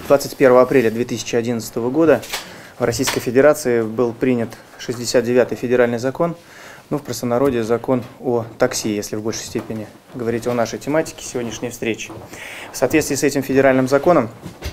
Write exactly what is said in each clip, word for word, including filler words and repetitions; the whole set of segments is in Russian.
двадцать первого апреля две тысячи одиннадцатого года в Российской Федерации был принят шестьдесят девятый федеральный закон, ну, в простонародье закон о такси, если в большей степени говорить о нашей тематике сегодняшней встречи. В соответствии с этим федеральным законом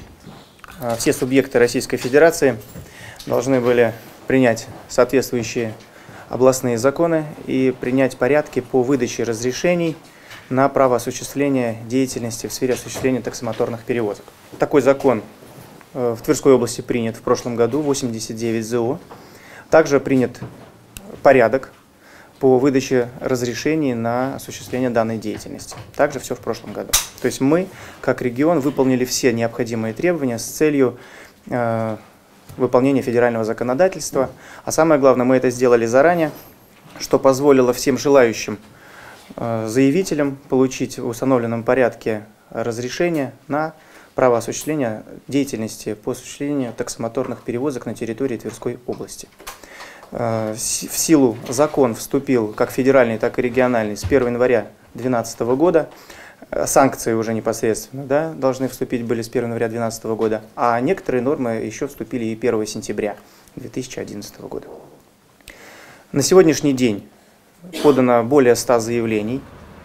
все субъекты Российской Федерации должны были принять соответствующие областные законы и принять порядки по выдаче разрешений на право осуществления деятельности в сфере осуществления таксомоторных перевозок. Такой закон в Тверской области принят в прошлом году, восемьдесят девять зэ о. Также принят порядок по выдаче разрешений на осуществление данной деятельности. Также все в прошлом году. То есть мы, как регион, выполнили все необходимые требования с целью э, выполнения федерального законодательства. А самое главное, мы это сделали заранее, что позволило всем желающим э, заявителям получить в установленном порядке разрешение на право осуществления деятельности по осуществлению таксомоторных перевозок на территории Тверской области. В силу закон вступил как федеральный, так и региональный с первого января две тысячи двенадцатого года. Санкции уже непосредственно да, должны вступить были с первого января две тысячи двенадцатого года, а некоторые нормы еще вступили и первого сентября две тысячи одиннадцатого года. На сегодняшний день подано более ста заявлений,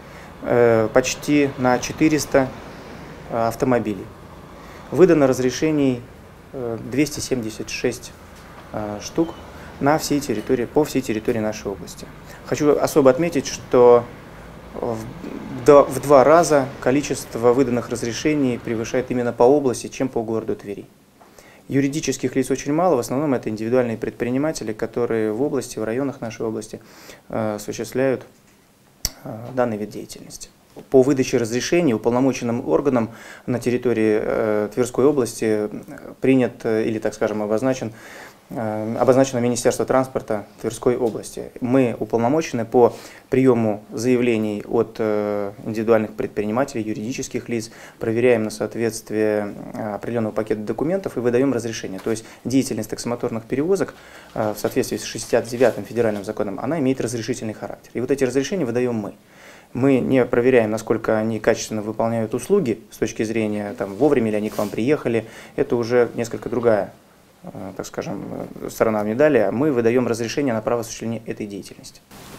почти на четыреста автомобилей. Выдано разрешений двести семьдесят шесть штук на всей территории, по всей территории нашей области. Хочу особо отметить, что в, в два раза количество выданных разрешений превышает именно по области, чем по городу Твери. Юридических лиц очень мало, в основном это индивидуальные предприниматели, которые в области, в районах нашей области э, осуществляют э, данный вид деятельности. По выдаче разрешений уполномоченным органом на территории э, Тверской области принят э, или, так скажем, обозначен обозначено Министерство транспорта Тверской области. Мы уполномочены по приему заявлений от индивидуальных предпринимателей, юридических лиц, проверяем на соответствие определенного пакета документов и выдаем разрешение. То есть деятельность таксомоторных перевозок в соответствии с шестьдесят девятым федеральным законом, она имеет разрешительный характер. И вот эти разрешения выдаем мы. Мы не проверяем, насколько они качественно выполняют услуги с точки зрения, там, вовремя ли они к вам приехали. Это уже несколько другая, так скажем, сторона медали, мы выдаем разрешение на право осуществления этой деятельности.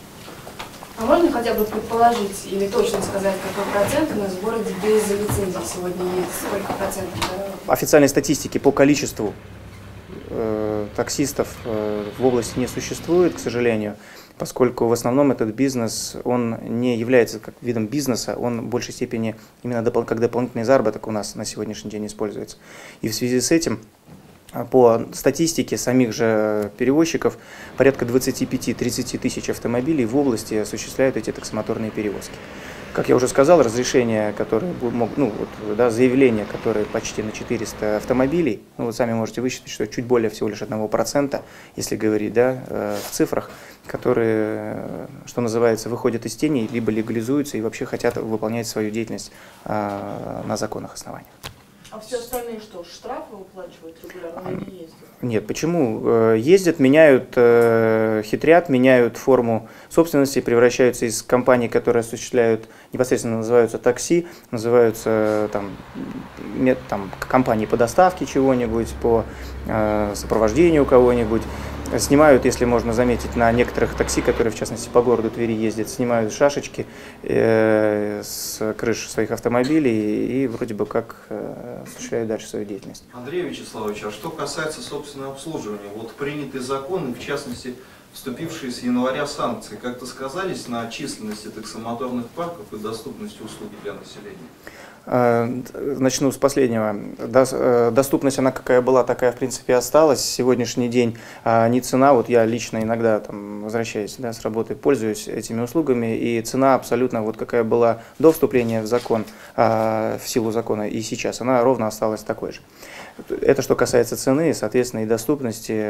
А можно хотя бы предположить или точно сказать, какой процент у нас в городе без лицензии сегодня есть? Сколько процентов? Да? Официальной статистики по количеству э, таксистов э, в области не существует, к сожалению, поскольку в основном этот бизнес, он не является как видом бизнеса, он в большей степени именно допол как дополнительный заработок у нас на сегодняшний день используется. И в связи с этим, по статистике самих же перевозчиков, порядка двадцати пяти — тридцати тысяч автомобилей в области осуществляют эти таксомоторные перевозки. Как я уже сказал, разрешения, которые могут, ну, вот, да, заявления, которые почти на четыреста автомобилей, ну, вы сами можете высчитать, что чуть более всего лишь одного процента, если говорить, да, в цифрах, которые, что называется, выходят из тени, либо легализуются и вообще хотят выполнять свою деятельность на законных основаниях. А все остальные что, штрафы уплачивают регулярно или не ездят? Нет, почему? Ездят, меняют, хитрят, меняют форму собственности, превращаются из компаний, которые осуществляют, непосредственно называются такси, называются там, там, компании по доставке чего-нибудь, по сопровождению кого-нибудь. Снимают, если можно заметить, на некоторых такси, которые, в частности, по городу Твери ездят, снимают шашечки э, с крыш своих автомобилей и вроде бы как э, осуществляют дальше свою деятельность. Андрей Вячеславович, а что касается собственного обслуживания, вот принятый закон, и в частности, вступившие с января санкции, как-то сказались на численности таксомоторных парков и доступности услуги для населения? Начну с последнего. Доступность, она какая была, такая в принципе осталась. Сегодняшний день не цена, вот я лично иногда, там, возвращаясь, да, с работы, пользуюсь этими услугами, и цена абсолютно вот какая была до вступления в закон, в силу закона и сейчас, она ровно осталась такой же. Это что касается цены, соответственно, и доступности,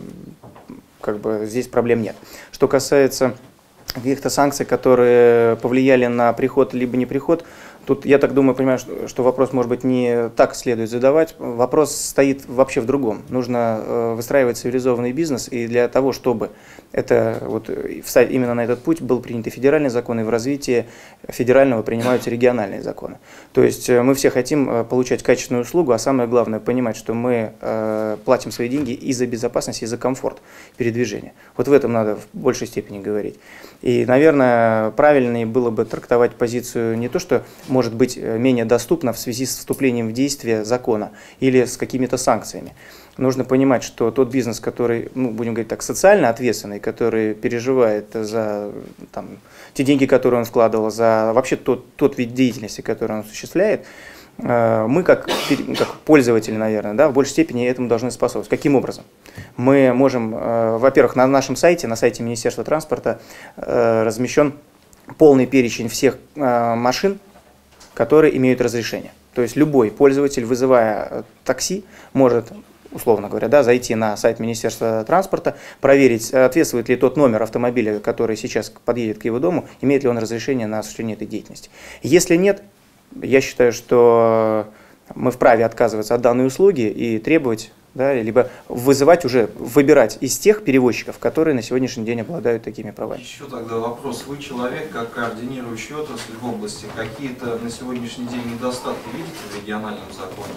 как бы здесь проблем нет. Что касается каких-то санкций, которые повлияли на приход либо не приход, Тут, я так думаю, понимаю, что, что вопрос, может быть, не так следует задавать. Вопрос стоит вообще в другом. Нужно э, выстраивать цивилизованный бизнес, и для того, чтобы это, вот, встать именно на этот путь, был принят и федеральный закон, и в развитии федерального принимаются региональные законы. То есть э, мы все хотим э, получать качественную услугу, а самое главное понимать, что мы э, платим свои деньги и за безопасность, и за комфорт передвижения. Вот в этом надо в большей степени говорить. И, наверное, правильнее было бы трактовать позицию не то, что может быть менее доступно в связи с вступлением в действие закона или с какими-то санкциями. Нужно понимать, что тот бизнес, который, ну, будем говорить так, социально ответственный, который переживает за там, те деньги, которые он вкладывал, за вообще тот, тот вид деятельности, который он осуществляет, мы как, как пользователи, наверное, да, в большей степени этому должны способствовать. Каким образом? Мы можем, во-первых, на нашем сайте, на сайте Министерства транспорта размещен полный перечень всех машин, которые имеют разрешение. То есть любой пользователь, вызывая такси, может, условно говоря, да, зайти на сайт Министерства транспорта, проверить, соответствует ли тот номер автомобиля, который сейчас подъедет к его дому, имеет ли он разрешение на осуществление этой деятельности. Если нет, я считаю, что мы вправе отказываться от данной услуги и требовать, да, либо вызывать уже, выбирать из тех перевозчиков, которые на сегодняшний день обладают такими правами. Еще тогда вопрос. Вы человек, как координирующий отрасль в области, какие-то на сегодняшний день недостатки видите в региональном законе?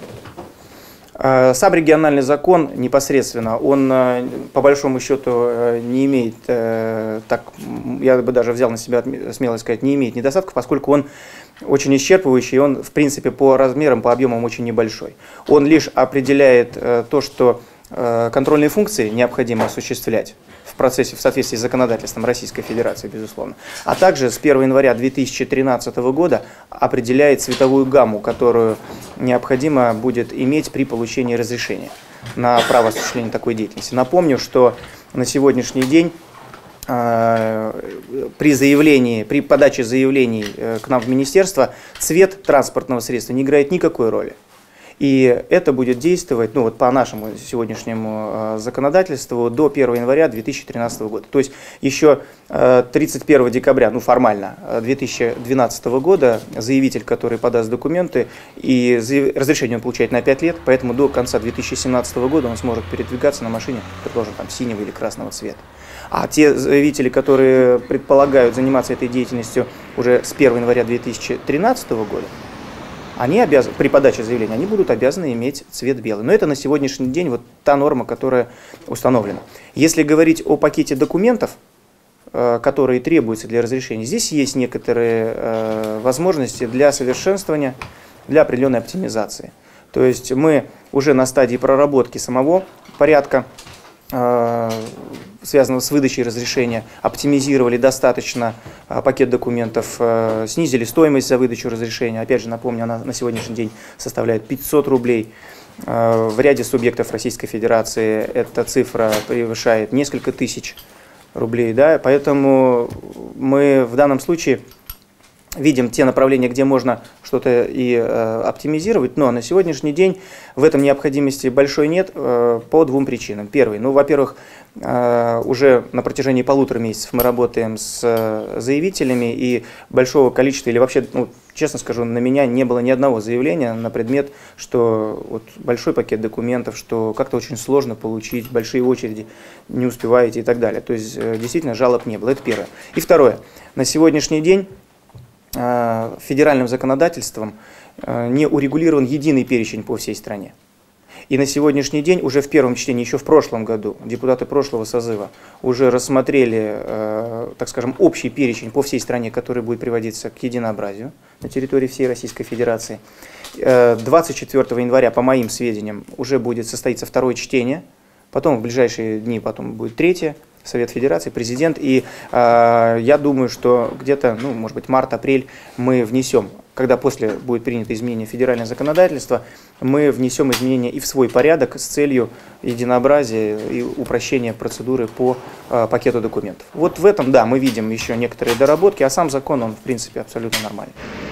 Сам региональный закон непосредственно, он по большому счету не имеет, так, я бы даже взял на себя смелость сказать, не имеет недостатков, поскольку он очень исчерпывающий, он в принципе по размерам, по объемам очень небольшой. Он лишь определяет то, что контрольные функции необходимо осуществлять в процессе, в соответствии с законодательством Российской Федерации, безусловно. А также с первого января две тысячи тринадцатого года определяет цветовую гамму, которую необходимо будет иметь при получении разрешения на право осуществления такой деятельности. Напомню, что на сегодняшний день э, при заявлении, при подаче заявлений э, к нам в министерство цвет транспортного средства не играет никакой роли. И это будет действовать, ну, вот по нашему сегодняшнему э, законодательству до первого января две тысячи тринадцатого года. То есть еще э, тридцать первого декабря, ну формально, две тысячи двенадцатого года заявитель, который подаст документы, и заяв... разрешение он получает на пять лет, поэтому до конца две тысячи семнадцатого года он сможет передвигаться на машине, предположим, там, синего или красного цвета. А те заявители, которые предполагают заниматься этой деятельностью уже с первого января две тысячи тринадцатого года, они обязаны, при подаче заявления, они будут обязаны иметь цвет белый. Но это на сегодняшний день вот та норма, которая установлена. Если говорить о пакете документов, которые требуются для разрешения, здесь есть некоторые возможности для совершенствования, для определенной оптимизации. То есть мы уже на стадии проработки самого порядка, связанного с выдачей разрешения, оптимизировали достаточно пакет документов, снизили стоимость за выдачу разрешения. Опять же, напомню, она на сегодняшний день составляет пятьсот рублей. В ряде субъектов Российской Федерации эта цифра превышает несколько тысяч рублей. Да? Поэтому мы в данном случае видим те направления, где можно что-то и э, оптимизировать, но на сегодняшний день в этом необходимости большой нет э, по двум причинам. Первый, ну, во-первых, э, уже на протяжении полутора месяцев мы работаем с э, заявителями, и большого количества, или вообще, ну, честно скажу, на меня не было ни одного заявления на предмет, что вот большой пакет документов, что как-то очень сложно получить, большие очереди, не успеваете и так далее. То есть э, действительно жалоб не было, это первое. И второе, на сегодняшний день федеральным законодательством не урегулирован единый перечень по всей стране. И на сегодняшний день, уже в первом чтении, еще в прошлом году, депутаты прошлого созыва уже рассмотрели, так скажем, общий перечень по всей стране, который будет приводиться к единообразию на территории всей Российской Федерации. двадцать четвёртого января, по моим сведениям, уже будет состоиться второе чтение, потом в ближайшие дни потом будет третье. Совет Федерации, президент, и э, я думаю, что где-то, ну, может быть, март-апрель мы внесем, когда после будет принято изменение федерального законодательства, мы внесем изменения и в свой порядок с целью единообразия и упрощения процедуры по э, пакету документов. Вот в этом, да, мы видим еще некоторые доработки, а сам закон, он, в принципе, абсолютно нормальный.